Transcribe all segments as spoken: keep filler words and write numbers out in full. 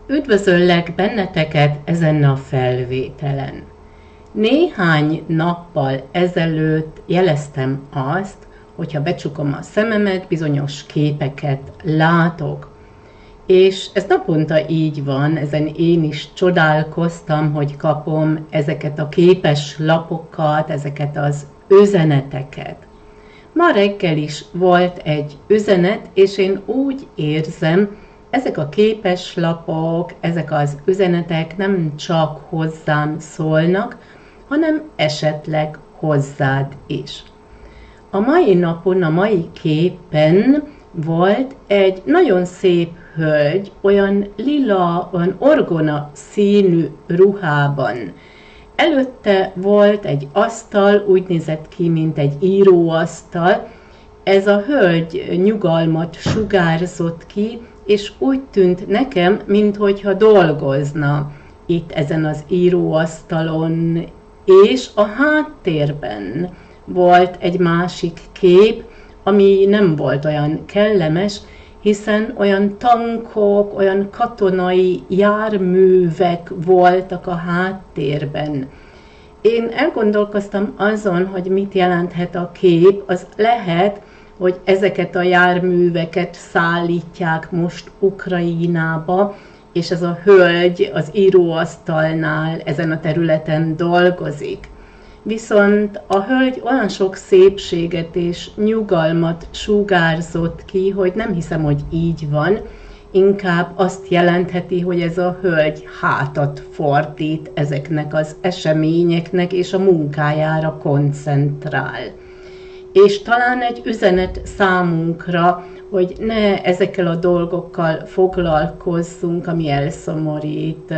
Üdvözöllek benneteket ezen a felvételen. Néhány nappal ezelőtt jeleztem azt, hogyha becsukom a szememet, bizonyos képeket látok. És ez naponta így van, ezen én is csodálkoztam, hogy kapom ezeket a képes lapokat, ezeket az üzeneteket. Ma reggel is volt egy üzenet, és én úgy érzem, ezek a képeslapok, ezek az üzenetek nem csak hozzám szólnak, hanem esetleg hozzád is. A mai napon, a mai képen volt egy nagyon szép hölgy, olyan lila, olyan orgona színű ruhában. Előtte volt egy asztal, úgy nézett ki, mint egy íróasztal. Ez a hölgy nyugalmat sugárzott ki, és úgy tűnt nekem, minthogyha dolgozna itt ezen az íróasztalon, és a háttérben volt egy másik kép, ami nem volt olyan kellemes, hiszen olyan tankok, olyan katonai járművek voltak a háttérben. Én elgondolkoztam azon, hogy mit jelenthet a kép, az lehet, hogy ezeket a járműveket szállítják most Ukrajnába, és ez a hölgy az íróasztalnál ezen a területen dolgozik. Viszont a hölgy olyan sok szépséget és nyugalmat sugárzott ki, hogy nem hiszem, hogy így van, inkább azt jelentheti, hogy ez a hölgy hátat fordít ezeknek az eseményeknek, és a munkájára koncentrál. És talán egy üzenet számunkra, hogy ne ezekkel a dolgokkal foglalkozzunk, ami elszomorít,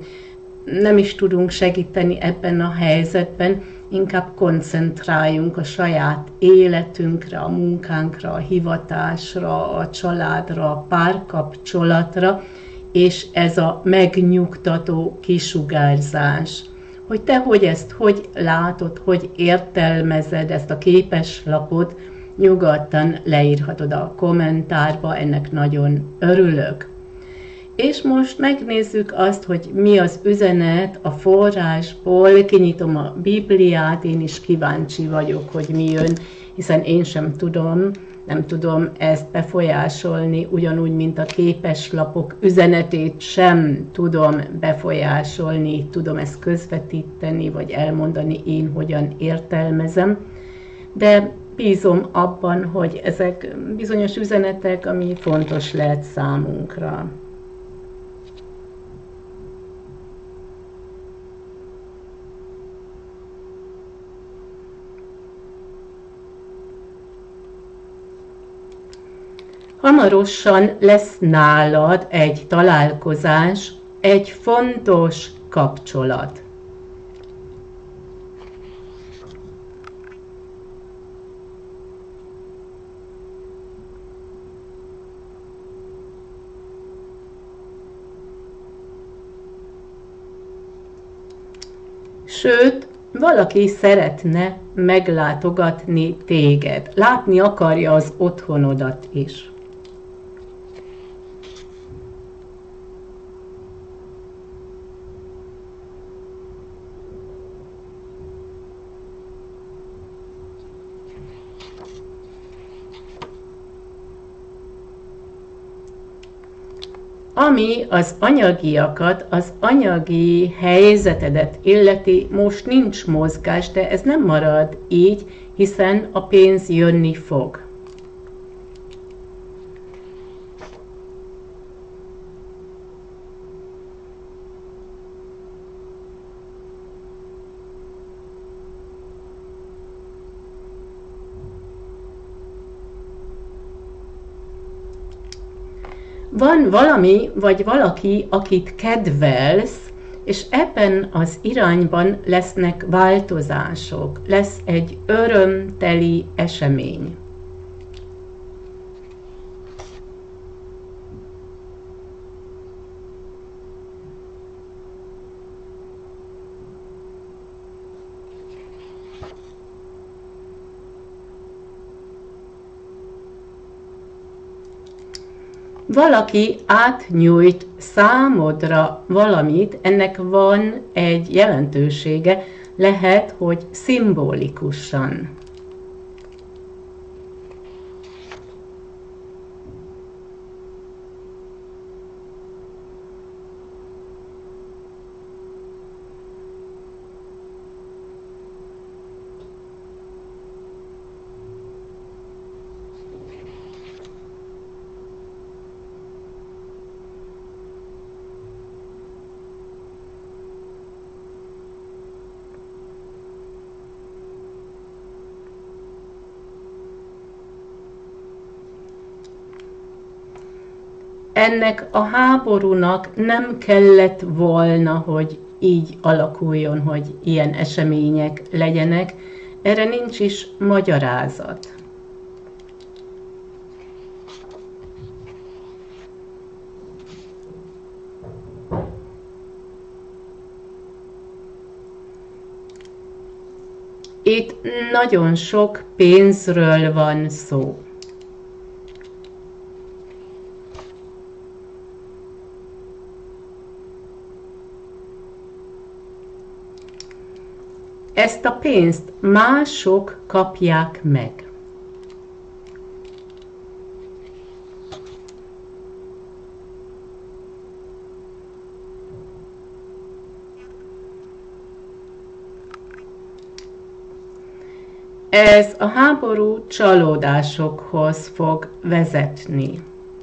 nem is tudunk segíteni ebben a helyzetben, inkább koncentráljunk a saját életünkre, a munkánkra, a hivatásra, a családra, a párkapcsolatra, és ez a megnyugtató kisugárzás. Hogy te hogy ezt hogy látod, hogy értelmezed ezt a képeslapot, nyugodtan leírhatod a kommentárba, ennek nagyon örülök. És most megnézzük azt, hogy mi az üzenet a forrásból, kinyitom a Bibliát, én is kíváncsi vagyok, hogy mi jön, hiszen én sem tudom, nem tudom ezt befolyásolni, ugyanúgy, mint a képeslapok üzenetét sem tudom befolyásolni, tudom ezt közvetíteni, vagy elmondani én, hogyan értelmezem, de bízom abban, hogy ezek bizonyos üzenetek, ami fontos lehet számunkra. Hamarosan lesz nálad egy találkozás, egy fontos kapcsolat. Sőt, valaki szeretne meglátogatni téged, látni akarja az otthonodat is. Ami az anyagiakat, az anyagi helyzetedet illeti, most nincs mozgás, de ez nem marad így, hiszen a pénz jönni fog. Van valami, vagy valaki, akit kedvelsz, és ebben az irányban lesznek változások, lesz egy örömteli esemény. valaki átnyújt számodra valamit, ennek van egy jelentősége, lehet, hogy szimbolikusan. Ennek a háborúnak nem kellett volna, hogy így alakuljon, hogy ilyen események legyenek. Erre nincs is magyarázat. Itt nagyon sok pénzről van szó. Ezt a pénzt mások kapják meg. Ez a háború csalódásokhoz fog vezetni.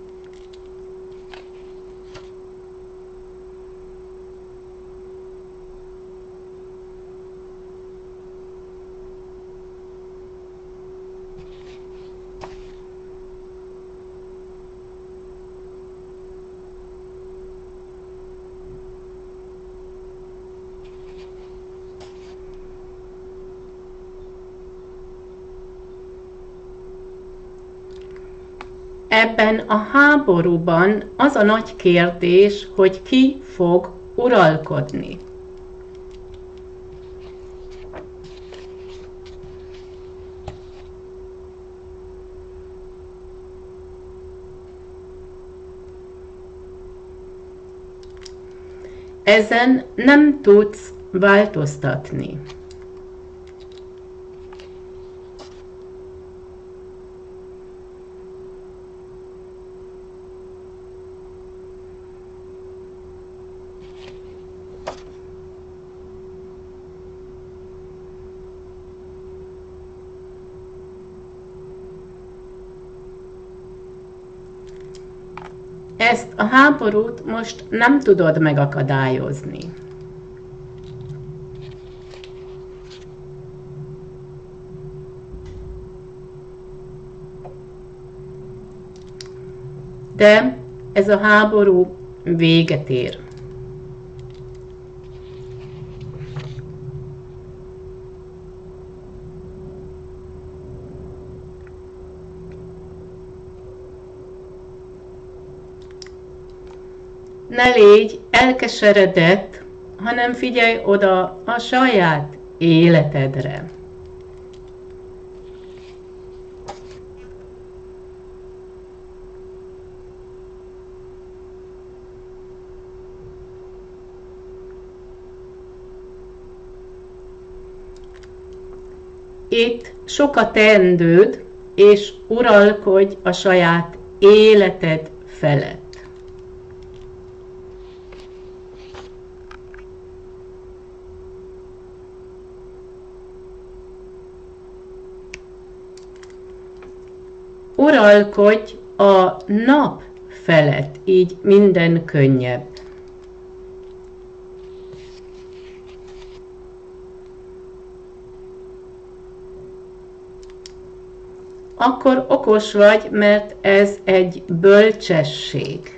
Ebben a háborúban az a nagy kérdés, hogy ki fog uralkodni. Ezen nem tudsz változtatni. Ezt a háborút most nem tudod megakadályozni. De ez a háború véget ér. Ne légy elkeseredett, hanem figyelj oda a saját életedre. Itt sok a teendőd, és uralkodj a saját életed felett. Uralkodj a nap felett, így minden könnyebb. Akkor okos vagy, mert ez egy bölcsesség.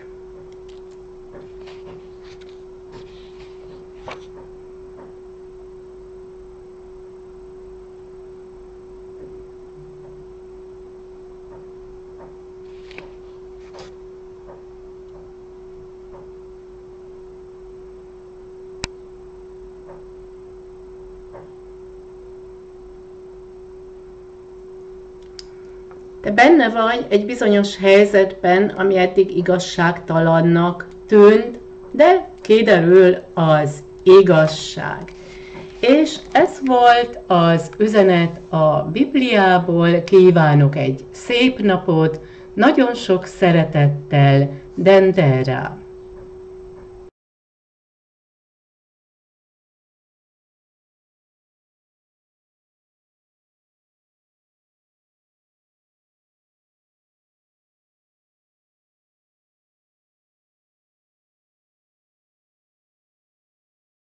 Te benne vagy egy bizonyos helyzetben, ami eddig igazságtalannak tűnt, de kiderül az igazság. És ez volt az üzenet a Bibliából. Kívánok egy szép napot, nagyon sok szeretettel, Dendera.